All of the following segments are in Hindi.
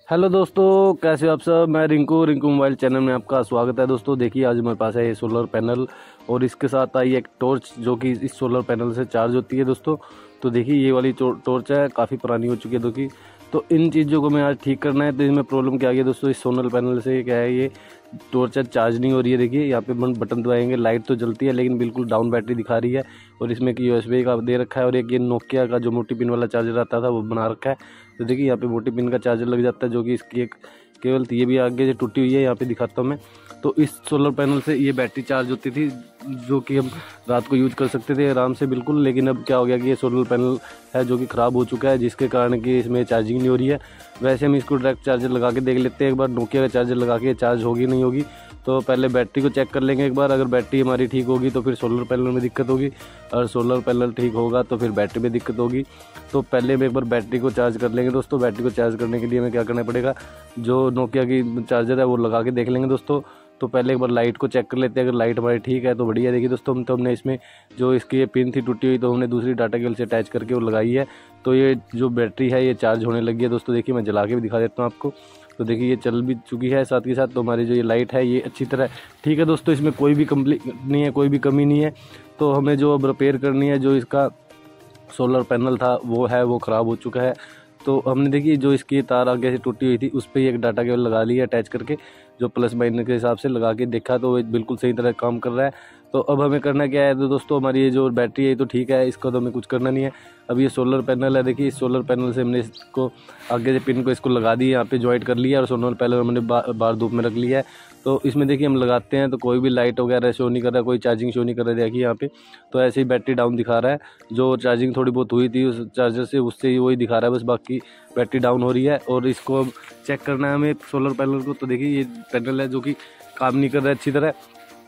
हेलो दोस्तों, कैसे हो आप सब। मैं रिंकू रिंकू मोबाइल चैनल में आपका स्वागत है। दोस्तों देखिए, आज मेरे पास है ये सोलर पैनल और इसके साथ आई एक टॉर्च जो कि इस सोलर पैनल से चार्ज होती है दोस्तों। तो देखिए, ये वाली टॉर्च है, काफ़ी पुरानी हो चुकी है दोस्तों। तो इन चीज़ों को मैं आज ठीक करना है। तो इसमें प्रॉब्लम क्या आ गई दोस्तों, इस सोलर पैनल से क्या है, ये टॉर्च चार्ज नहीं हो रही है। देखिए यहाँ पे बटन दबाएंगे, लाइट तो जलती है लेकिन बिल्कुल डाउन बैटरी दिखा रही है। और इसमें एक USB का दे रखा है और एक ये नोकिया का जो मोटी पिन वाला चार्जर आता था वो बना रखा है। तो देखिए यहाँ पे मोटी पिन का चार्जर लग जाता है, जो कि इसकी एक केवल ये भी आगे से टूटी हुई है, यहाँ पे दिखाता हूँ मैं। तो इस सोलर पैनल से ये बैटरी चार्ज होती थी, जो कि हम रात को यूज कर सकते थे आराम से बिल्कुल। लेकिन अब क्या हो गया कि ये सोलर पैनल है जो कि ख़राब हो चुका है, जिसके कारण कि इसमें चार्जिंग नहीं हो रही है। वैसे हम इसको डायरेक्ट चार्जर लगा के देख लेते हैं एक बार, नोकिया का चार्जर लगा के चार्ज होगी नहीं होगी। तो पहले बैटरी को चेक कर लेंगे एक बार। अगर बैटरी हमारी ठीक होगी तो फिर सोलर पैनल में दिक्कत होगी, और सोलर पैनल ठीक होगा तो फिर बैटरी में दिक्कत होगी। तो पहले हम एक बार बैटरी को चार्ज कर लेंगे दोस्तों। बैटरी को चार्ज करने के लिए हमें क्या करना पड़ेगा, जो नोकिया की चार्जर है वो लगा के देख लेंगे दोस्तों। तो पहले एक बार लाइट को चेक कर लेते हैं, अगर लाइट हमारी ठीक है तो बढ़िया। देखिए दोस्तों, हमने इसमें जो इसकी ये पिन थी टूटी हुई, तो हमने दूसरी डाटा केबल से अटैच करके वो लगाई है। तो ये जो बैटरी है ये चार्ज होने लगी है दोस्तों। देखिए मैं जला के भी दिखा देता हूँ आपको। तो देखिए ये चल भी चुकी है साथ के साथ। तो हमारी जो ये लाइट है ये अच्छी तरह ठीक है दोस्तों, इसमें कोई भी कंप्लेंट नहीं है, कोई भी कमी नहीं है। तो हमें जो अब रिपेयर करनी है, जो इसका सोलर पैनल था वो है वो ख़राब हो चुका है। तो हमने देखिए जो इसकी तार आगे से टूटी हुई थी उस पर एक डाटा केबल लगा ली है अटैच करके, जो प्लस माइनस के हिसाब से लगा के देखा तो वो बिल्कुल सही तरह काम कर रहा है। तो अब हमें करना क्या है, तो दोस्तों हमारी ये जो बैटरी है ये तो ठीक है, इसका तो हमें कुछ करना नहीं है। अब ये सोलर पैनल है, देखिए इस सोलर पैनल से हमने इसको आगे से पिन को इसको लगा दी, यहाँ पे ज्वाइंट कर लिया और सोलर पैनल हमने बाहर धूप में रख लिया है। तो इसमें देखिए हम लगाते हैं तो कोई भी लाइट वगैरह शो नहीं कर रहा है, कोई चार्जिंग शो नहीं कर रहा है। देखिए यहाँ पे तो ऐसे ही बैटरी डाउन दिखा रहा है, जो चार्जिंग थोड़ी बहुत हुई थी उस चार्जर से उससे ही वही दिखा रहा है बस, बाकी बैटरी डाउन हो रही है। और इसको अब चेक करना है हमें सोलर पैनल को। तो देखिए ये पैनल है जो कि काम नहीं कर रहा है अच्छी तरह,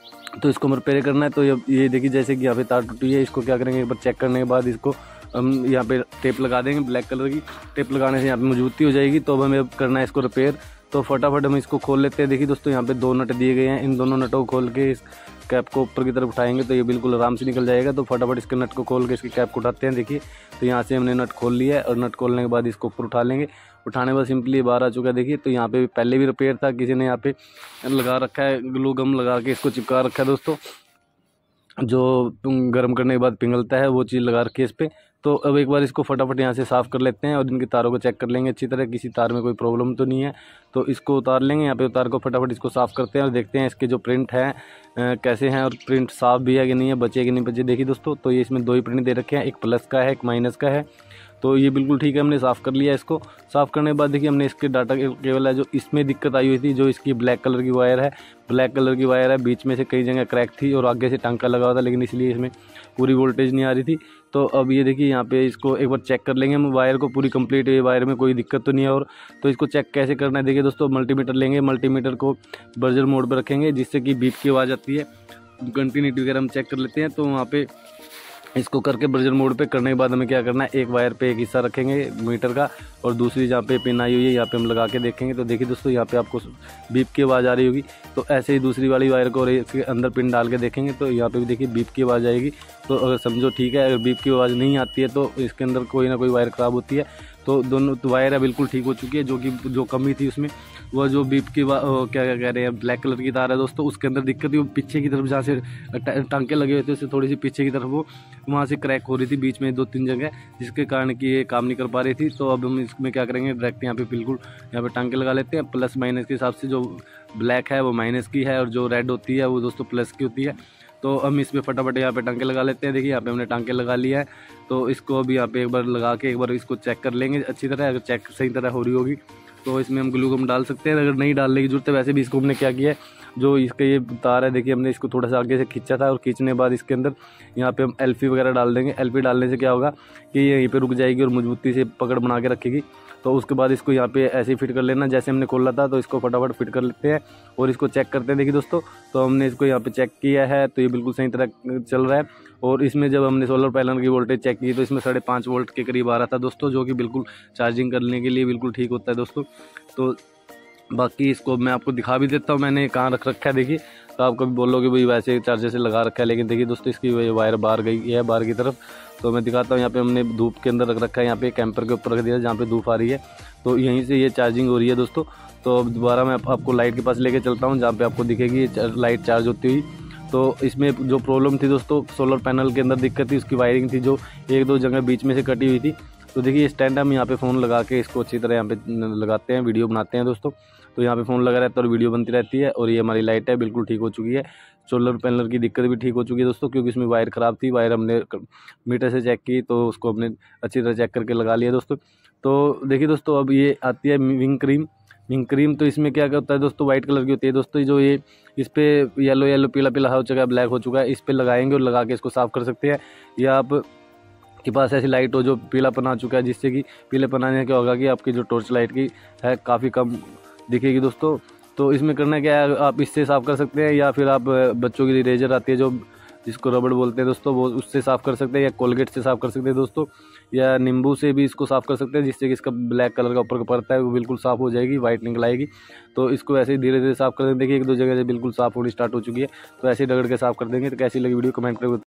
तो इसको हमें रिपेयर करना है। तो ये देखिए जैसे कि यहाँ पे तार टूटी है, इसको क्या करेंगे एक बार चेक करने के बाद इसको हम यहाँ पे टेप लगा देंगे, ब्लैक कलर की टेप लगाने से यहाँ पे मजबूती हो जाएगी। तो अब हमें अब करना है इसको रिपेयर। तो फटाफट हम इसको खोल लेते हैं। देखिए दोस्तों यहाँ पे 2 नट दिए गए हैं, इन दोनों नटों को खोल के इस कैप को ऊपर की तरफ उठाएंगे तो ये बिल्कुल आराम से निकल जाएगा। तो फटाफट इसके नट को खोल के इसकी कैप को उठाते हैं। देखिए तो यहाँ से हमने नट खोल लिया है और नट खोलने के बाद इसको ऊपर उठा लेंगे। उठाने के बाद सिंपली बाहर आ चुका है। देखिए तो यहाँ पे पहले भी रिपेयर था, किसी ने यहाँ पे लगा रखा है, ग्लू गम लगा के इसको चिपका रखा है दोस्तों, जो गर्म करने के बाद पिघलता है वो चीज़ लगा रखी है इस पर। तो अब एक बार इसको फटाफट यहाँ से साफ़ कर लेते हैं और इनकी तारों को चेक कर लेंगे अच्छी तरह, किसी तार में कोई प्रॉब्लम तो नहीं है। तो इसको उतार लेंगे, यहाँ पे उतार को फटाफट इसको साफ़ करते हैं और देखते हैं इसके जो प्रिंट है कैसे हैं, और प्रिंट साफ़ भी है कि नहीं है, बचे कि नहीं बचे। देखिए दोस्तों तो ये इसमें 2 ही प्रिंट दे रखे हैं, एक प्लस का है एक माइनस का है। तो ये बिल्कुल ठीक है, हमने साफ़ कर लिया इसको। साफ़ करने के बाद देखिए हमने इसके डाटा केबल है जो इसमें दिक्कत आई हुई थी, जो इसकी ब्लैक कलर की वायर है, ब्लैक कलर की वायर है, बीच में से कई जगह क्रैक थी और आगे से टांका लगा हुआ था, लेकिन इसलिए इसमें पूरी वोल्टेज नहीं आ रही थी। तो अब ये देखिए यहाँ पे इसको एक बार चेक कर लेंगे हम, वायर को पूरी कंप्लीट है, वायर में कोई दिक्कत तो नहीं है। और तो इसको चेक कैसे करना है, देखिए दोस्तों मल्टीमीटर लेंगे, मल्टीमीटर को बजर मोड पर रखेंगे जिससे कि बीप की आवाज़ आती है, कंटिन्यूटी वगैरह हम चेक कर लेते हैं। तो वहाँ पे इसको करके ब्रजर मोड पे करने के बाद हमें क्या करना है, एक वायर पे एक हिस्सा रखेंगे मीटर का और दूसरी जहाँ पे पिन आई हुई है यहाँ पे हम लगा के देखेंगे। तो देखिए दोस्तों यहाँ पे आपको बीप की आवाज़ आ रही होगी। तो ऐसे ही दूसरी वाली वायर को और इसके अंदर पिन डाल के देखेंगे तो यहाँ पे भी देखिए बीप की आवाज़ आएगी। तो अगर समझो ठीक है, अगर बीप की आवाज़ नहीं आती है तो इसके अंदर कोई ना कोई वायर ख़राब होती है। तो दोनों वायर है बिल्कुल ठीक हो चुकी है, जो कमी थी उसमें वो जो बीप की क्या क्या कह रहे हैं ब्लैक कलर की तार है दोस्तों, उसके अंदर दिक्कत थी, वो पीछे की तरफ जहाँ से टांके लगे हुए थे उससे थोड़ी सी पीछे की तरफ वो वहाँ से क्रैक हो रही थी बीच में 2-3 जगह, जिसके कारण कि ये काम नहीं कर पा रही थी। तो अब हम इसमें क्या करेंगे, डायरेक्ट यहाँ पे बिल्कुल यहाँ पे टांके लगा लेते हैं। प्लस माइनस के हिसाब से जो ब्लैक है वो माइनस की है और जो रेड होती है वो दोस्तों प्लस की होती है। तो हम इसमें फटाफट यहाँ पे टांके लगा लेते हैं। देखिए यहाँ पे हमने टांके लगा लिया है। तो इसको अभी यहाँ पे एक बार लगा के एक बार इसको चेक कर लेंगे अच्छी तरह। अगर चेक सही तरह हो रही होगी तो इसमें हम ग्लू गम डाल सकते हैं, अगर नहीं डालने की जरूरत है। वैसे भी इसको हमने क्या किया है, जो इसका ये तार है देखिए हमने इसको थोड़ा सा आगे से खींचा था और खींचने के बाद इसके अंदर यहाँ पे हम एलपी वगैरह डाल देंगे। एलपी डालने से क्या होगा कि ये यहीं पे रुक जाएगी और मजबूती से पकड़ बना के रखेगी। तो उसके बाद इसको यहाँ पे ऐसे ही फिट कर लेना जैसे हमने खोला था। तो इसको फटाफट फिट कर लेते हैं और इसको चेक करते हैं। देखिए दोस्तों तो हमने इसको यहाँ पे चेक किया है तो ये बिल्कुल सही तरह चल रहा है। और इसमें जब हमने सोलर पैनल की वोल्टेज चेक की तो इसमें 5.5 वोल्ट के करीब आ रहा था दोस्तों, जो कि बिल्कुल चार्जिंग करने के लिए बिल्कुल ठीक होता है दोस्तों। तो बाकी इसको मैं आपको दिखा भी देता हूँ मैंने कहाँ रख रखा है। देखिए तो आप कभी बोलोगे भाई वैसे चार्जर से लगा रखा है, लेकिन देखिए दोस्तों इसकी वायर बाहर गई है, बाहर की तरफ। तो मैं दिखाता हूँ, यहाँ पे हमने धूप के अंदर रख रखा है, यहाँ पे कैंपर के ऊपर रख दिया जहाँ पे धूप आ रही है, तो यहीं से ये चार्जिंग हो रही है दोस्तों। तो अब दोबारा मैं आपको लाइट के पास लेके चलता हूँ, जहाँ पे आपको दिखेगी ये लाइट चार्ज होती हुई। तो इसमें जो प्रॉब्लम थी दोस्तों, सोलर पैनल के अंदर दिक्कत थी, उसकी वायरिंग थी जो एक दो जगह बीच में से कटी हुई थी। तो देखिए स्टैंड हम यहाँ पे फ़ोन लगा के इसको अच्छी तरह यहाँ पे लगाते हैं, वीडियो बनाते हैं दोस्तों। तो यहाँ पे फ़ोन लगा रहता है और वीडियो बनती रहती है। और ये हमारी लाइट है बिल्कुल ठीक हो चुकी है। सोलर पैनल की दिक्कत भी ठीक हो चुकी है दोस्तों, क्योंकि इसमें वायर ख़राब थी, वायर हमने मीटर से चेक की तो उसको हमने अच्छी तरह चेक करके लगा लिया दोस्तों। तो देखिए दोस्तों अब ये आती है विंग क्रीम। विंग क्रीम तो इसमें क्या होता है दोस्तों, वाइट कलर की होती है दोस्तों। जो ये इस पर येलो येलो पीला पीला हो चुका है, ब्लैक हो चुका है, इस पर लगाएंगे और लगा के इसको साफ़ कर सकते हैं। या आप के पास ऐसी लाइट हो जो पीलापन आ चुका है, जिससे कि पीलेपन आने से क्या होगा कि आपकी जो टॉर्च लाइट की है काफ़ी कम दिखेगी दोस्तों। तो इसमें करना क्या है, आप इससे साफ़ कर सकते हैं, या फिर आप बच्चों की इरेजर आती है जो जिसको रबड़ बोलते हैं दोस्तों, वो उससे साफ़ कर सकते हैं, या कोलगेट से साफ़ कर सकते हैं दोस्तों, या नींबू से भी इसको साफ़ कर सकते हैं, जिससे कि इसका ब्लैक कलर का ऊपर का परता है वो बिल्कुल साफ़ हो जाएगी, वाइट निकल आएगी। तो इसको ऐसे ही धीरे धीरे साफ़ कर देंगे। देखिए एक दो जगह से बिल्कुल साफ़ होनी स्टार्ट हो चुकी है, तो ऐसे ही रगड़ के साफ़ कर देंगे। तो कैसी लगी वीडियो कमेंट करके